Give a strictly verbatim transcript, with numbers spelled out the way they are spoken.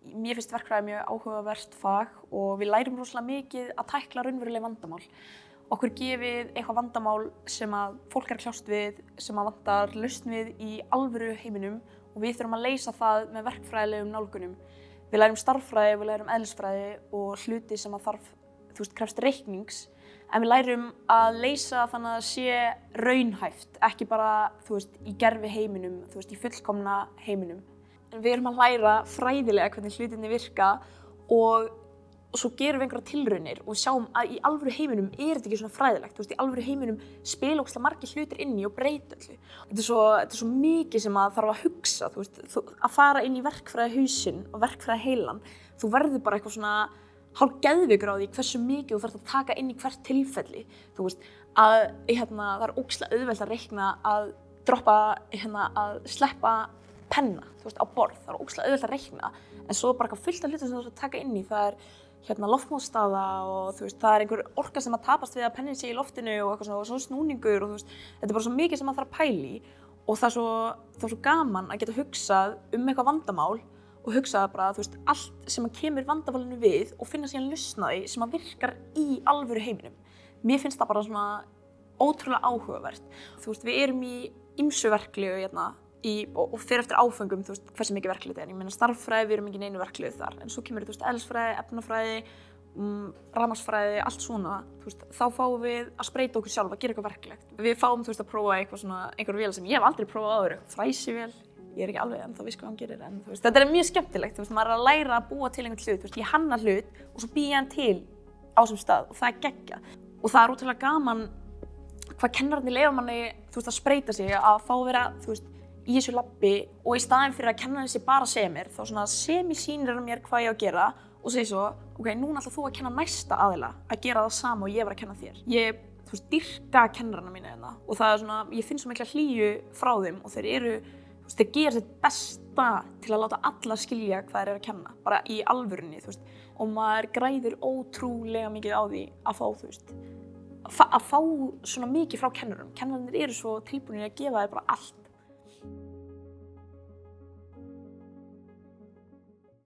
mér finnst verkfræði mjög áhugavert fag og við lærum rosalega mikið að tækla raunveruleg vandamál. Okkur gefið eitthvað vandamál sem að fólk er að kljást við, sem að vantar lausn við í alvöru heiminum og við þurfum að leysa það með verkfræðilegum nálgunum. Við lærum starffræði, við lærum eðlisfræði og hluti sem að þarf, þú veist, krefst reiknings. En við lærum að leysa þannig að það sé raunhæft, ekki bara, þú veist, í gervi heiminum, þú veist, í fullkomna heiminum. En við erum að læra fræðilega hvernig hlutinni virka og, og svo gerum við einhverja tilraunir og sjáum að í alvöru heiminum er þetta ekki svona fræðilegt. Þú veist, í alvöru heiminum spila ógeðslega margir hlutir inn í og breyta öllu. Þetta er svo, þetta er svo mikið sem að þarf að hugsa, þú veist, þú, að fara inn í verkfræði hausinn og verkfræði heilan. Þú verður bara eitthvað svona hálf geðveikur á því hversu mikið þú þarft að taka inn í hvert tilfelli. Þú veist, að hérna, það er ógeðslega auðvelt að reikna að droppa, hérna, að sleppa penna, þú veist, á borð. Það er ógeðslega auðvelt að reikna, en svo er bara eitthvað fullt af hlutum sem þú þarft að taka inn í. Það er hérna loftmótstaða og þú veist, það er einhver orka sem að tapast við að pennin sé í loftinu og eitthvað svona, og svo snúningur og þú veist, þetta er bara svo mikið sem maður þarf að pæla í og það er svo, það er svo gaman að geta hugsað um eitthvað vandamál og hugsaði bara, þú veist, allt sem að kemur vandamálinu við og finna síðan lausnaði sem að virkar í alvöru heiminum. Mér finnst það bara svona ótrúlega áhugavert. Þú veist, við erum í ýmsu verklegu hérna í, og, og fer eftir áfengum, þú veist, hversu mikið verklegu þetta er. Ég meina starffræði, við erum ekki neinu verklegu þar, en svo kemur, þú veist, eðlisfræði, efnafræði, um, rafmagnsfræði, allt svona, þú veist, þá fáum við að spreyta okkur sjálf, að gera eitthvað verklegt. Við fáum, þú veist, að prófa eitthvað svona, einhver vél sem ég hef aldrei prófað áður, fræsivél. Ég er ekki alveg ennþá viss hvað hann gerir, en þú veist, þetta er mjög skemmtilegt, þú veist, maður er að læra að búa til einhvern hlut, þú veist, ég hanna hlut og svo bý ég hann til á þessum stað og það er geggjað. Og það er ótrúlega gaman hvað kennararnir leyfa manni, þú veist, að spreyta sig, að fá að vera, þú veist, í þessu labbi og í staðinn fyrir að kennarinn sé bara að segja mér, þá svona semi-sýnir hann mér hvað ég á að gera og segir svo, ok, núna ætlar þú að kenna næsta aðila að gera það sama og ég var að kenna þér. Ég, þú veist, dýrka kennarana mína hérna og það er svona, ég finn svo mikla hlýju frá þeim og þeir eru Þú veist, þeir gera sitt besta til að láta alla skilja hvað þeir eru að kenna, bara í alvörunni, þú veist. Og maður græðir ótrúlega mikið á því að fá, þú veist, að fá svona mikið frá kennurum. Kennararnir eru svo tilbúnir að gefa þér bara allt.